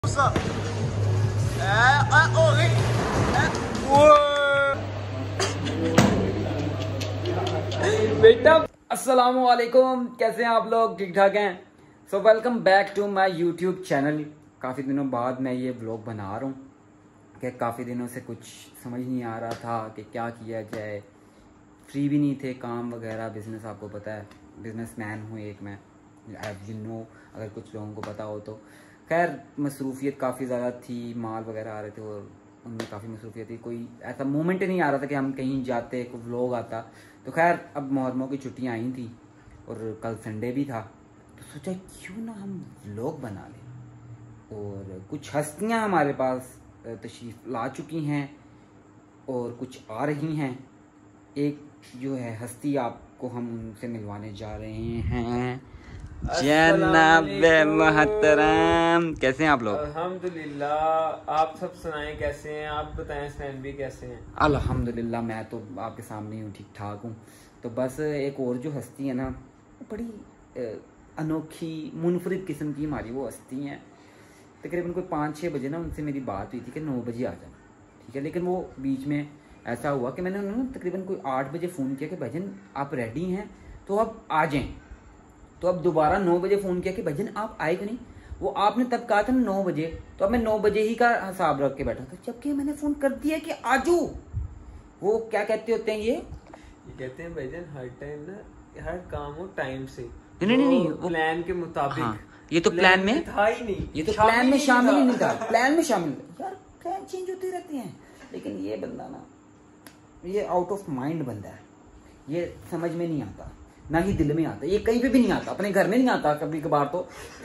बेटा अस्सलामु अलैकुम, कैसे हैं आप लोग? ठीक ठाक हैं? So welcome back to my YouTube channel. काफ़ी दिनों बाद मैं ये व्लॉग बना रहा हूँ कि काफ़ी दिनों से कुछ समझ नहीं आ रहा था कि क्या किया जाए। फ्री भी नहीं थे, काम वगैरह, बिज़नेस आपको पता है, बिजनेसमैन हूँ एक मैं, एज यू नो, अगर कुछ लोगों को पता हो तो। खैर मसरूफियत काफ़ी ज़्यादा थी, माल वगैरह आ रहे थे और उनमें काफ़ी मसरूफियत थी। कोई ऐसा मोमेंट ही नहीं आ रहा था कि हम कहीं जाते, कोई व्लॉग आता। तो खैर अब मुहर्रमों की छुट्टियाँ आई थी और कल संडे भी था, तो सोचा क्यों ना हम व्लॉग बना लें। और कुछ हस्तियाँ हमारे पास तशरीफ़ ला चुकी हैं और कुछ आ रही हैं। एक जो है हस्ती आपको हम उनसे मिलवाने जा रहे हैं। जनाब मोहतरम, कैसे हैं आप लोग? अल्हम्दुलिल्लाह। आप सब सुनाएं कैसे हैं? आप बताएं स्टैंड भी कैसे हैं? अल्हम्दुलिल्लाह, मैं तो आपके सामने हूँ, ठीक ठाक हूँ। तो बस एक और जो हस्ती है ना, बड़ी अनोखी मुनफरिद किस्म की हमारी वो हस्ती हैं। तकरीबन कोई 5-6 बजे ना उनसे मेरी बात हुई थी कि 9 बजे आ जाना, ठीक है। लेकिन वो बीच में ऐसा हुआ कि मैंने उन्होंने तकरीबन कोई 8 बजे फ़ोन किया कि भाईजान आप रेडी हैं तो आप आ जाएं। तो अब दोबारा 9 बजे फ़ोन किया कि भाईजान आप आए क्यों नहीं। वो आपने तब कहा था 9 बजे, तो अब मैं 9 बजे ही का हिसाब रख के बैठा था, जबकि मैंने फ़ोन कर दिया कि आजू। वो क्या कहते होते हैं ये कहते हैं भाईजान हर टाइम ना, हर काम हो टाइम से, नहीं वो प्लान के मुताबिक। हाँ, ये तो प्लान में था ही नहीं, ये तो प्लान में शामिल ही नहीं था। प्लान में शामिल यार, प्लान चेंज होते रहते हैं। लेकिन ये बंदा ना, ये आउट ऑफ माइंड बंदा है, ये समझ में नहीं आता, ना ही दिल में आता, ये कहीं पे भी नहीं आता, अपने घर में नहीं आता कभी कभार तो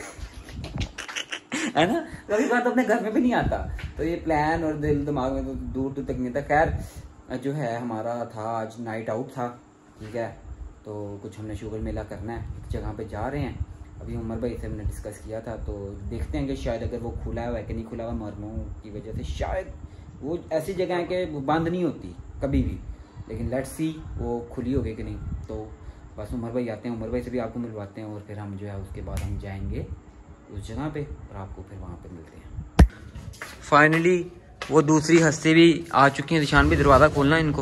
है ना, कभी कभार तो अपने घर में भी नहीं आता। तो ये प्लान और दिल दिमाग में तो दूर दूर तक नहीं था। खैर जो है हमारा था आज नाइट आउट था, ठीक है। तो कुछ हमने शुगर मेला करना है, एक जगह पे जा रहे हैं। अभी उमर भाई से हमने डिस्कस किया था, तो देखते हैं कि शायद अगर वो खुला हुआ है कि नहीं खुला हुआ, मुहर्रमों की वजह से शायद वो ऐसी जगह है कि बंद नहीं होती कभी भी, लेकिन लेट्स सी वो खुली होगी कि नहीं। तो बस उमर भाई आते हैं, उमर भाई से भी आपको मिलवाते हैं और फिर हम जो है उसके बाद हम जाएंगे उस जगह पे और आपको फिर वहाँ पे मिलते हैं। फाइनली वो दूसरी हस्ती भी आ चुकी हैं। निशान भी दरवाज़ा खोलना इनको,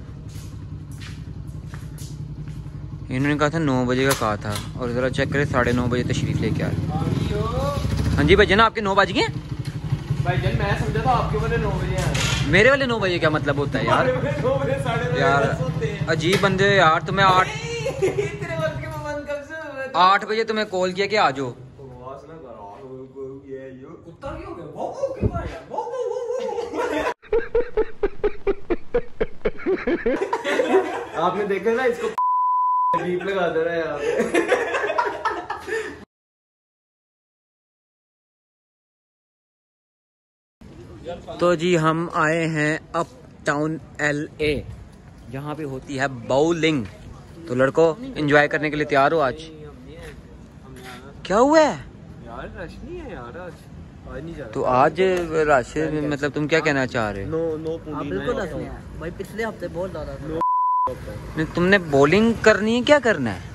इन्होंने कहा था 9 बजे का कहा था, और ज़रा चेक करें 9:30 बजे तशरीफ़ लेके आए। हाँ जी भाईजान, आपके 9 बज गए? भाईजान मैं समझा था आपके वाले 9 बजे हैं। मेरे वाले 9 बजे क्या मतलब होता है यार? 9 बजे, 9:30 यार अजीब बंदे यार। तुम्हें 8 बजे तुम्हें कॉल किया कि आ जाओ। आपने देखा ना इसको बीप लगा दे रहा है यार। तो जी हम आए हैं अप टाउन LA, जहाँ पे होती है बाउलिंग। तो लड़कों एंजॉय करने के लिए तैयार हो? आज क्या हुआ है यार? रश नहीं है यार आज नहीं जा रहा। तो आज रश मतलब तुम क्या कहना चाह रहे हो? नो बिल्कुल रश नहीं है भाई, पिछले हफ्ते बहुत ज्यादा था। नहीं, तुमने बॉलिंग करनी है, क्या करना है?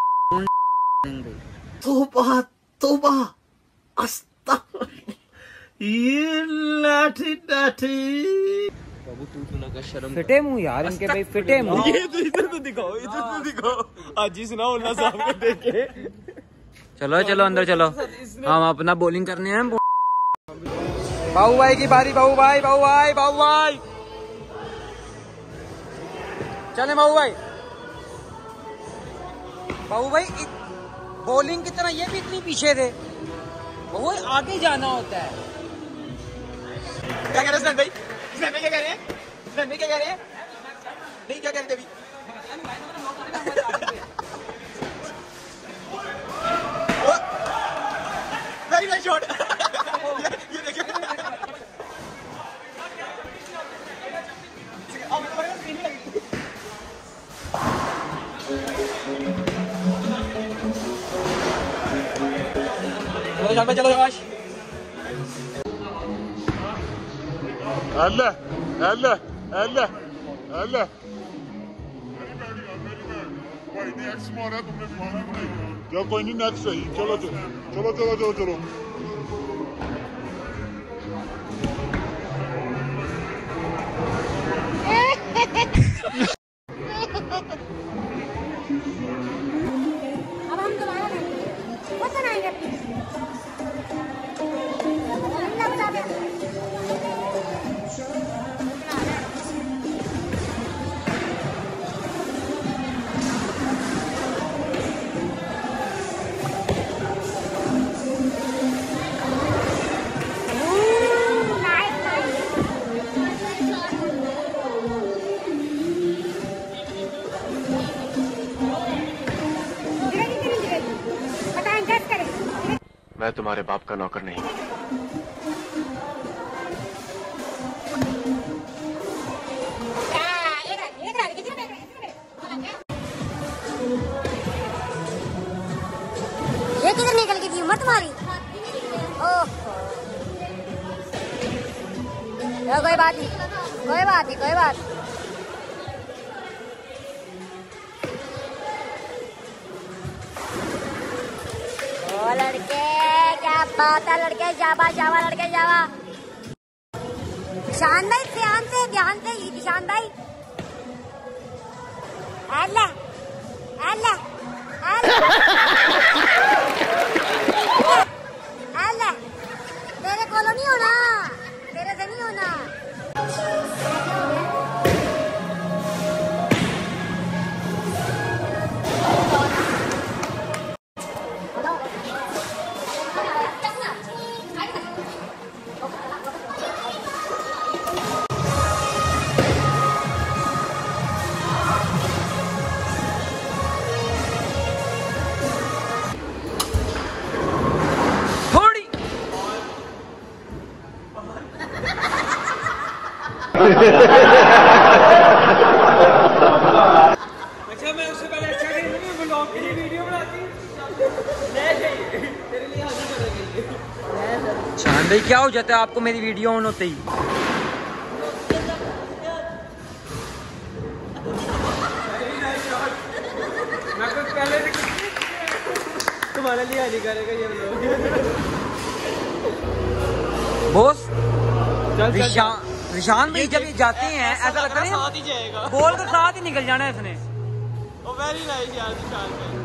तौबा तौबा अस्तगफिर, ये लाठी लाठी। बाबू तू ना कर, शर्म फिटे मुंह यार इनके भाई, फिटे मुंह। ये तो इधर तो दिखाओ, इधर तो दिखाओ। आज ही सुनाओ ना साहब को देखे। चलो चलो अंदर चलो, हम अपना बॉलिंग करने हैं। बाबू भाई की बारी, बाबू भाई, बाबू भाई, बाबू भाई, चले बाबू भाई। बाबू भाई बॉलिंग की तरह ये भी इतनी पीछे थे, वो आगे जाना होता है। क्या कह रहे हैं भाई? क्या कह रहे हैं? क्या कह रहे हैं? नहीं क्या कह रहे थे अभी? Very nice shot. ये देखिए, चलो शाबाश। هلا هلا هلا هلا कोई नहीं नेक्स्ट सही। चलो चलो चलो चलो चलो चलो तुम्हारे बाप का नौकर नहीं। ये किधर निकल गई थी उम्र तुम्हारी? ओह कोई बात नहीं, कोई बात नहीं, कोई बात। ओ लड़के, क्या बात है लड़के, जावा जावा लड़के जावा। ईशान भाई ध्यान से ईशान भाई। अल्लाह अल्लाह अल्लाह, तेरे को नहीं होना, तेरे से नहीं होना। अच्छा मैं उससे पहले अच्छा ब्लॉग की वीडियो बनाती तेरे लिए हाजिर करेंगे। शान भाई क्या हो जाता है आपको मेरी वीडियो ऑन होते ही? मैं कुछ पहले तुम्हारे लिए हाजिर करेगा ये ब्लॉग। बॉस निशान भाई जब ये जाते हैं ऐसा लगता है साथ ही जाएगा, बोल कर साथ ही निकल जाना है इसने। वो वेरी नाइस यार निशान भाई।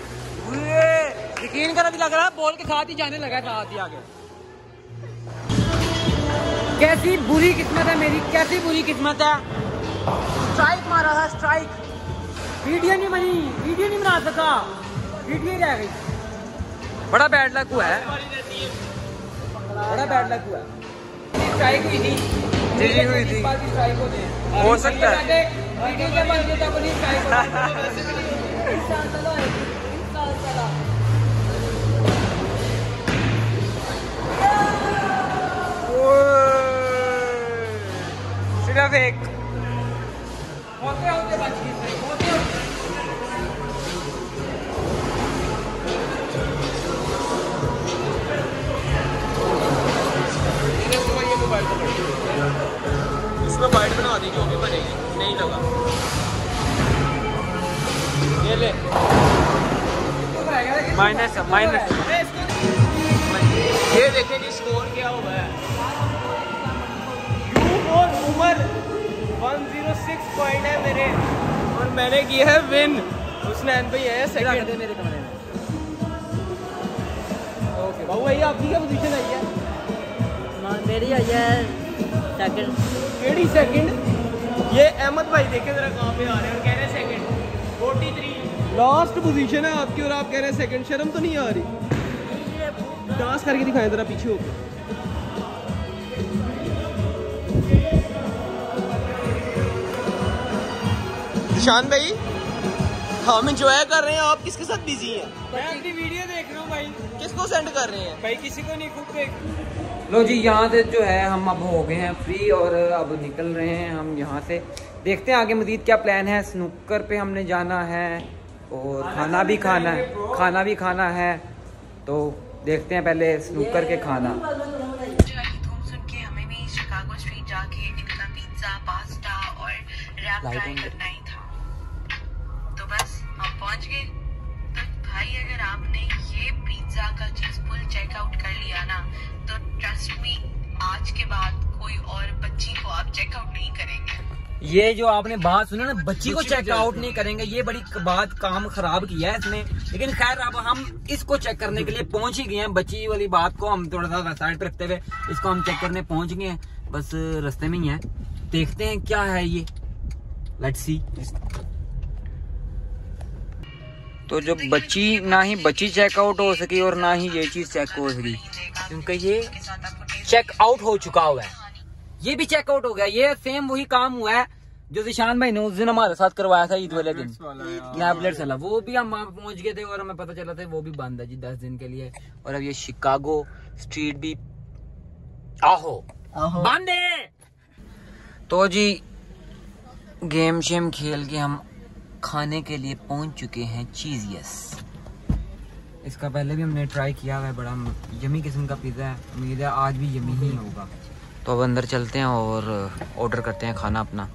यकीन कर अभी लग रहा है बॉल के साथ ही जाने लगा है, साथ ही आगे। कैसी बुरी किस्मत है मेरी, कैसी बुरी किस्मत है। स्ट्राइक मारा था, स्ट्राइक। वीडियो नहीं बनी, वीडियो नहीं बना सका, वीडियो ही रह गई। बड़ा बैड लक हुआ है, बड़ा बैड लक हुआ है। स्ट्राइक हुई थी, जी हुई थी, स्ट्राइक होते हैं, हो सकता है वीडियो के बंद तक नहीं स्ट्राइक होता। सिर्फ एक होते होते बच गई, होते होते। इसमें वाइट बना दी जो भी बनेगी, नहीं लगा ये ले माइनस माइनस। ये देखें जी स्कोर क्या हुआ है। U4 उमर 106 पॉइंट है मेरे, और मैंने किया है विन। हुसनैन भाई है सेकंड मेरे कमरे में। ओके बाबू भाई आपकी क्या पोजीशन आई है? मेरी आई है सेकंड। केड़ी सेकंड? ये अहमद भाई देखे जरा कहाँ पे आ रहे हैं और कह रहे हैं सेकंड। 43 लास्ट पोजीशन है आपकी और आप कह रहे हैं सेकंड। शर्म तो नहीं आ रही? डांस करके दिखाएं जरा पीछे होकर। निशान भाई हम एंजॉय कर रहे हैं, आप किसके साथ बिजी हैं? मैं अपनी वीडियो देख रहा हूँ भाई। किसको सेंड कर रहे हैं भाई? किसी को नहीं, खुद देख। लो जी यहाँ से जो है हम अब हो गए हैं फ्री और अब निकल रहे हैं हम यहाँ से। देखते हैं आगे मजीद क्या प्लान है। स्नूकर पे हमने जाना है और खाना भी खाना है, तो देखते हैं पहले स्नूकर के खाना। धूम सुन के हमें भी शिकागो स्ट्रीट जाके इनका पिज्जा, पास्ता और रैप ट्राई करना ही था। तो बस हम पहुंच गए। तो भाई अगर आपने ये पिज्जा का चीज फुल चेकआउट कर लिया ना, तो ट्रस्ट मी आज के बाद कोई और बच्ची को आप चेकआउट नहीं करेंगे। ये जो आपने बात सुना ना, बच्ची को चेकआउट नहीं करेंगे, ये बड़ी बात काम खराब किया है इसने। लेकिन खैर अब हम इसको चेक करने के लिए पहुंच ही गए हैं। बच्ची वाली बात को हम थोड़ा सा साइड पे रखते हुए इसको हम चेक करने पहुंच गए हैं, बस रास्ते में ही है। देखते हैं क्या है ये, लेट्स सी। तो जो बच्ची, ना ही बच्ची चेकआउट हो सकी और ना ही ये चीज चेक हो सकी, क्योंकि ये चेकआउट हो चुका हुआ है। ये भी चेकआउट हो गया, ये सेम वही काम हुआ है जो जिशान भाई ने उस दिन हमारे साथ करवाया था ईद वाले दिन स्नैपलेट्स वाला, वो भी हम वहाँ पहुंच गए थे और हमें पता चला था वो भी बंद है जी 10 दिन के लिए। और अब ये शिकागो स्ट्रीट भी आहो बंद है। तो जी गेम शेम खेल के हम खाने के लिए पहुंच चुके हैं चीज़ियस। इसका पहले भी हमने ट्राई किया हुआ है, बड़ा यमी किस्म का पिज़्ज़ा है, उम्मीद है आज भी यमी ही होगा। तो अब अंदर चलते हैं और ऑर्डर करते हैं खाना अपना।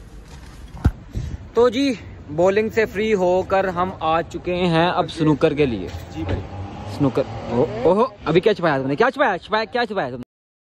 तो जी बॉलिंग से फ्री होकर हम आ चुके हैं अब स्नूकर के लिए। जी भाई स्नूकर। ओहो अभी क्या छुपाया तुमने? क्या छुपाया क्या छुपाया तुमने?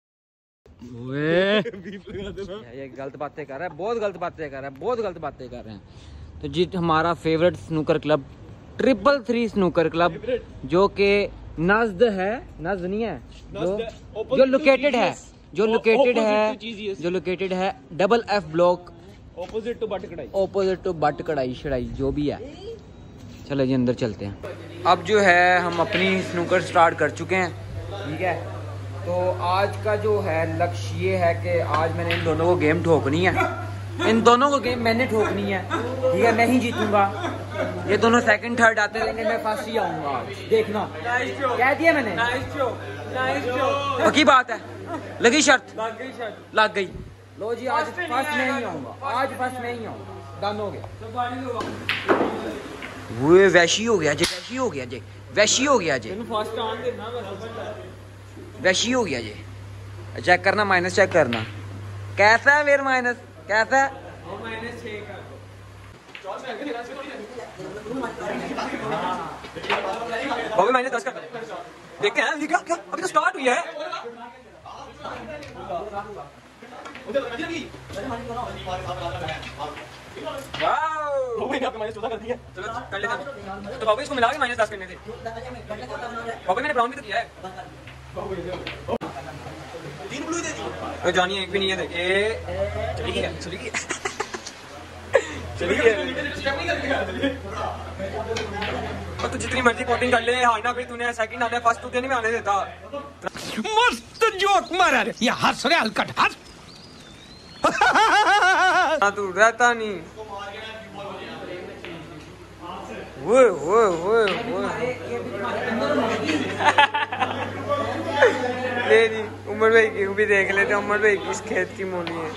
ये गलत बातें कर रहा है, बहुत गलत बातें कर रहा है, बहुत गलत बातें कर रहे हैं। तो जी हमारा favourite snooker club 333 snooker club जो कि नज़द है, नज़द नहीं है, जो लोकेटेड है, जो लोकेटेड है double F block opposite to Butt karahi शड़ाई जो भी है। चलो जी अंदर चलते हैं। अब जो है हम अपनी स्नूकर स्टार्ट कर चुके हैं, ठीक है। तो आज का जो है लक्ष्य ये है कि आज मैंने इन दोनों को गेम ठोकनी है, इन दोनों को गेम मैंने ठोकनी है, ठीक है। मैं ही जीतूंगा, ये दोनों सेकंड थर्ड आते रहेंगे, मैं फर्स्ट ही आऊंगा, देखना। कह दिया मैंने, पक्की बात है, लगी शर्त, लग गई। लो जी आज फर्स्ट में ही आऊंगा, आज फर्स्ट में ही आऊंगा, डन हो गया। वो वैशी हो गया जी, वैशी हो गया जी, वैशी हो गया जी, वैशी हो गया जी। चेक करना, माइनस चेक करना कैसा है फिर, माइनस कैसा है? माइनस 10 कर देखते हैं, क्या क्या अभी तो स्टार्ट हुई है। माइनस 14 कर दिया, चलो कर लेते हैं। तो बाबू इसको मिला के माइनस 10 करने थे। बाबू मैंने ब्राउन भी तो किया है। 3 ब्लू दे दी, जानी एक भी नहीं है। देखिए चली गई, चली गई, चली गई। और तू जितनी मर्जी कोटिंग कर ले, हारना फिर तूने सेकंड आना, फर्स्ट तुझे नहीं आने देता। मस्त जोक मारा रे, ये हंस रहे हलकट हंस। तू रहता नहीं। वो ले जी उमर भाई की भी देख लेते, उमर भाई किस खेत की मूली है।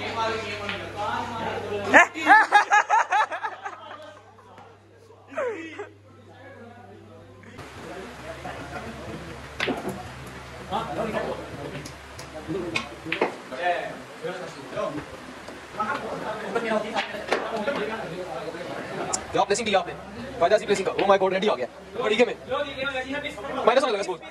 क्या प्लेसिंग किया आपने? फायदा सी प्लेसिंग का। ओ माय गॉड रेडी आ गया। ठीक है मैं माइनस होने लगा स्कोर।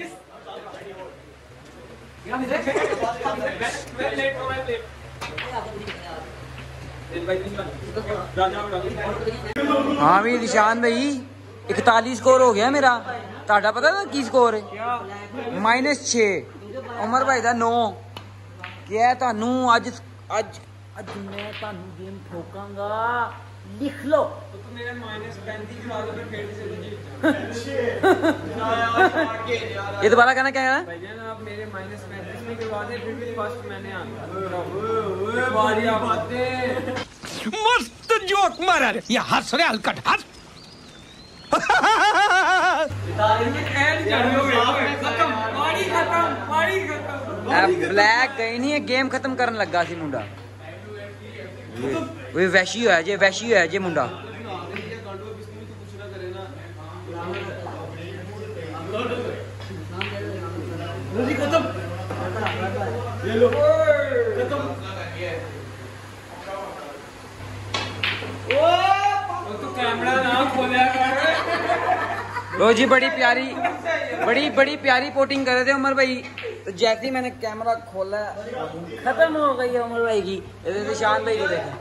हाँ भी निशान भाई 41 स्कोर हो गया मेरा। ताड़ा पता था की स्कोर है? -6। उमर भाई का 9। क्या थानू अज मैं थानू गेम ठोकांगा, लिख लो। तो मेरे -35 करवा दो फिर से ये दोबारा कहना क्या है भाईजान? आप मेरे -35 में करवा दे, फिर भी फर्स्ट मैंने आना। मस्त जोक मारा रे, ये हंस रहे हलकट हंस। ब्लैक गई नहीं है, गेम खत्म करने लगा सी मुंडा। वैशी होया जे, वैशी होया जे मुंडा। लो जी बड़ी प्यारी पोटिंग कर रहे थे उमर भाई। तो जैसे ही मैंने कैमरा खोला खत्म हो गई है उमर भाई की। निशान भाई को देखें,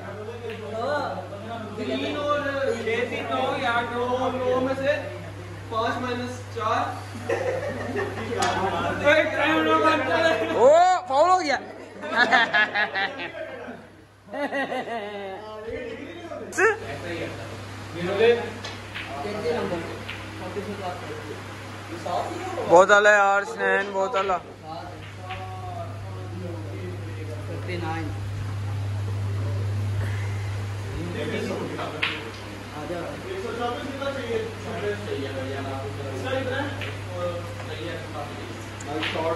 3 और 9 यार, 9 में से 5 -4। ओ फाउल हो गया। बहुत आला यार स्नैन, बहुत आला।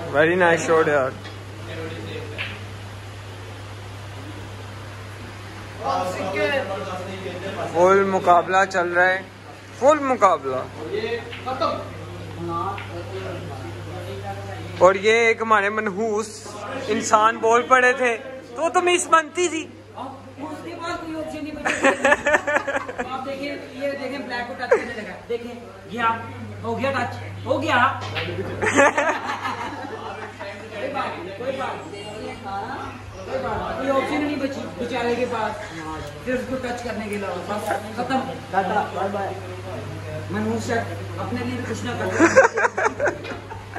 वेरी नाइस शॉट यार। फुल मुकाबला चल रहा है, फुल मुकाबला। और ये एक हमारे मनहूस इंसान बोल पड़े थे तो मिस बनती थी। उसके बाद कोई ऑप्शन नहीं बचा। आप देखिए, ये देखें ब्लैक को टच करने लगा, देखें ये आप हो गया टच, हो गया। कोई बात कोई ऑप्शन नहीं बची बेचारे के पास, फिर उसको टच करने के अलावा बस खत्म। Tata bye bye. मनहूस अपने लिए कुछ ना करता।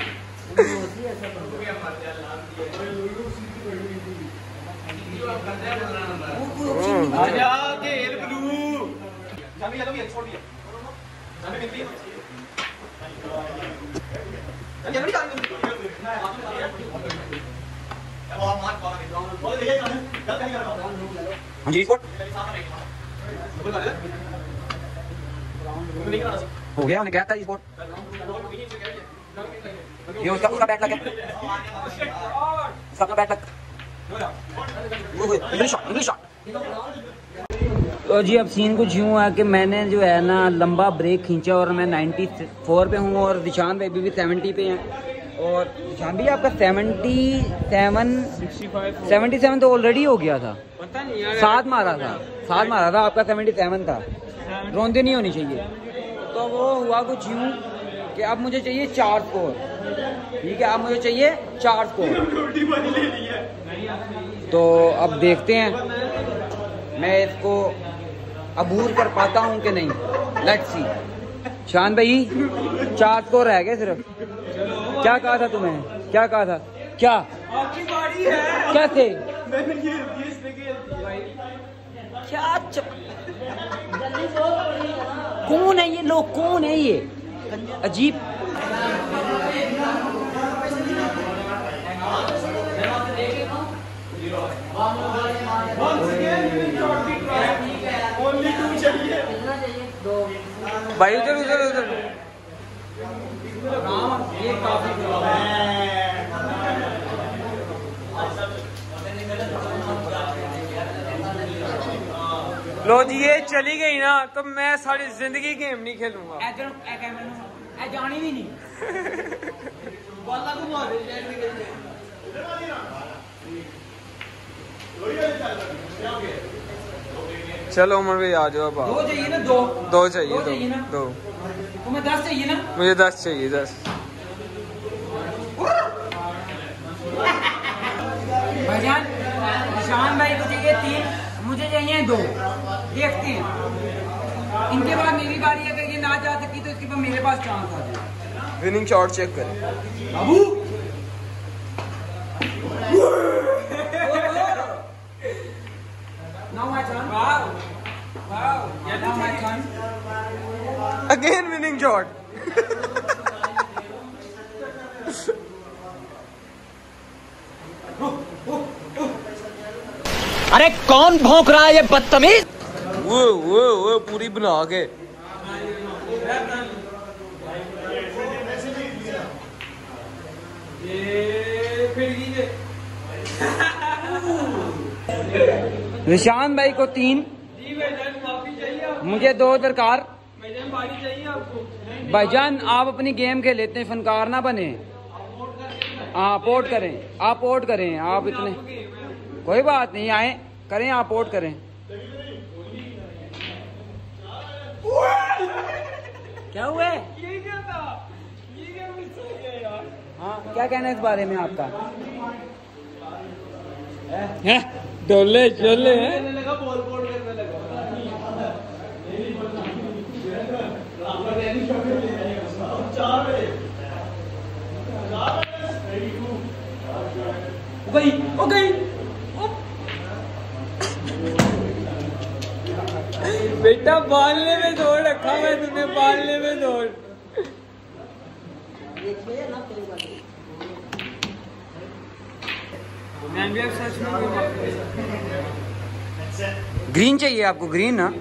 जी हो गया, उन्हें क्या था स्पोर्ट, ये उसका बैट लगा, उसका बैट लगा। तो जी अब सीन कुछ यूँ है कि मैंने जो है ना लंबा ब्रेक खींचा और मैं 94 पे हूँ और दिशान भाई भी 70 पे हैं। और दिशान भी आपका 77 तो ऑलरेडी हो गया था, पता नहीं यार, साथ मारा था आपका 77 था, रोंदे नहीं होनी चाहिए। तो वो हुआ कुछ यूँ कि अब मुझे चाहिए 4 स्कोर, ठीक है, अब मुझे चाहिए 4 स्कोर। तो अब देखते हैं मैं इसको अबूर कर पाता हूँ कि नहीं। Let's see. शान भाई 4 स्कोर रह गए सिर्फ। क्या कहा था तुम्हें, क्या कहा था, क्या आपकी बारी है, कैसे मैंने ये क्या कौन है ये लोग, कौन है ये अजीब। भाई उधर उधर उधर ये काफी लो जी, ये चली गई ना तो मैं सारी जिंदगी गेम नहीं खेलूंगा। जानी भी नहीं। चलो उमर भाई आ जाओ। अब 2 चाहिए ना, 2 चाहिए, दो तुम्हें 10 चाहिए ना। मुझे 10 चाहिए, 10। भाईजान निशान भाई को चाहिए 3, मुझे चाहिए 2। देखते हैं इनके बाद मेरी बारी, अगर ये ना जा सकी तो इसके बाद मेरे पास चांस आ जाए। विनिंग शॉट चेक करें। बाबू now my turn. Wow. Now my turn. Again winning shot. अरे कौन भौंक रहा है ये बदतमीज। वो पूरी बना के। निशान भाई को 3, मुझे 2 दरकार। भाईजान आप अपनी गेम खेल लेते हैं, फनकार ना बने। हाँ पोर्ट करें, आप पोर्ट करें, आप इतने कोई बात नहीं, आए करें, आप पोर्ट करें। क्या हुआ है? हाँ क्या कहना है इस बारे में आपका? डोले चले हैं। हो गई। बेटा बालने में दौड़ रखा मैं तुम्हें, बालने में दौड़। ग्रीन चाहिए आपको, ग्रीन ना?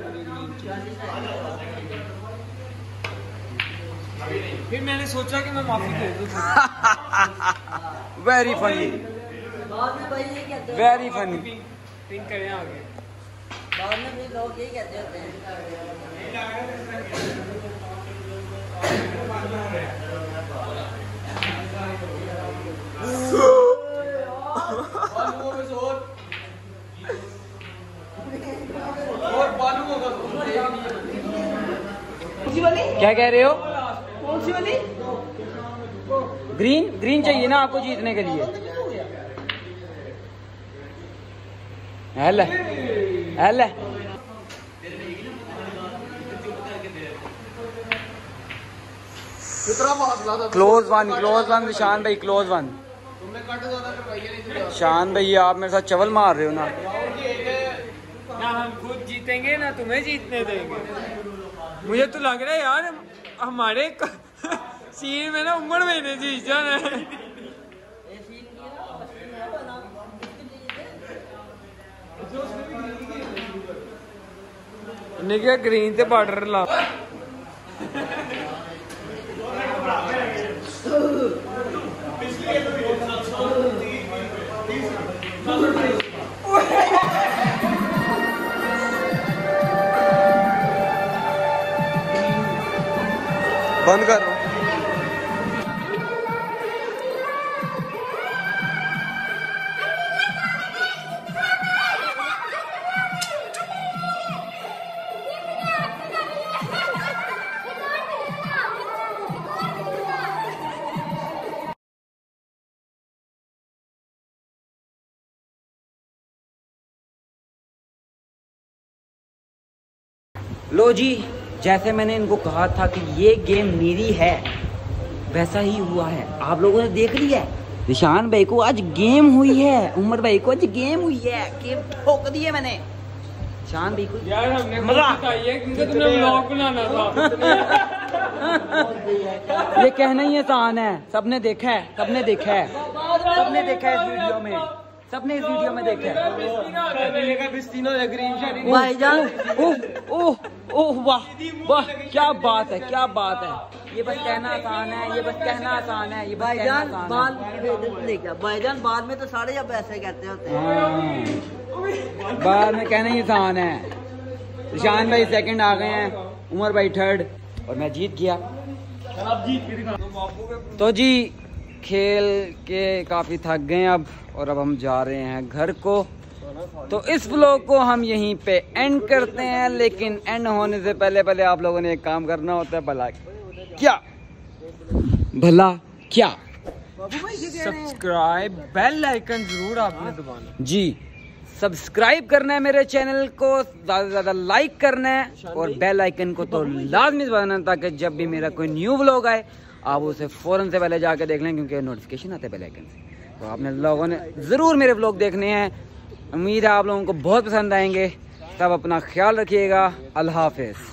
फिर मैंने सोचा कि मैं माफी दे दूं। वेरी फनी, बाद में भाई ये कहते हैं, वेरी फनी। पिन करें आगे। बाद में भी लोग यही कहते होते हैं। क्या कह रहे हो? कौन सी वाली? ग्रीन, ग्रीन चाहिए ना आपको जीतने के लिए। हेल हेल कितना फासला था? क्लोज वन, क्लोज वन निशान भाई, क्लोज वन। तुमने कट ज्यादा करवाइए नहीं तो शान भाई आप मेरे साथ चवल मार रहे हो ना। ना हम खुद जीतेंगे ना तुम्हें जीतने देंगे। मुझे तो लग रहा है यार हमारे सीन में ना उम्र महीने जीत जाना है। निके ग्रीन ते बॉर्डर ला बंद करो। लो जी, जैसे मैंने इनको कहा था कि ये गेम मेरी है, वैसा ही हुआ है। आप लोगों ने देख लिया है, निशान भाई को आज गेम हुई है, उमर भाई को आज गेम हुई है, गेम ठोक दिए मैंने। निशान भाई को यार हमने मजा क्योंकि तुमने व्लॉग बनाना था। ये कहना ही आसान है, सबने देखा है, सबने देखा है, सबने देखा है इस वीडियो में, सबने इस वीडियो में देखा है। भाईजान ओह ओह ओह, वाह वाह, क्या बात है, क्या बात है। ये बस कहना आसान है, ये बस कहना आसान है, ये बस कहना भाईजान आसान बाल है। नहीं क्या भाईजान, बाद में तो सारे अब ऐसे कहते होते हैं। हाँ, बाद में कहना ही आसान है। निशान भाई सेकंड आ गए हैं, उमर भाई थर्ड और मैं जीत गया। तो जी खेल के काफ़ी थक गए अब, और अब हम जा रहे हैं घर को। तो इस व्लॉग को हम यहीं पे एंड करते हैं, लेकिन एंड होने से पहले पहले आप लोगों ने एक काम करना होता है। भला क्या? भला क्या? सब्सक्राइब, बेल आइकन जरूर आपने दबाना जी, सब्सक्राइब करना है मेरे चैनल को, ज़्यादा से ज़्यादा लाइक करना है, और बेल आइकन को तो लाजमी दबाना, ताकि जब भी मेरा कोई न्यू व्लॉग आए आप उसे फ़ौरन से पहले जाके देख लें, क्योंकि नोटिफिकेशन आते हैं बेल आइकन से। तो आपने लोगों ने ज़रूर मेरे व्लॉग देखने हैं, उम्मीद है आप लोगों को बहुत पसंद आएंगे। तब अपना ख्याल रखिएगा। अल्लाह हाफ़िज़।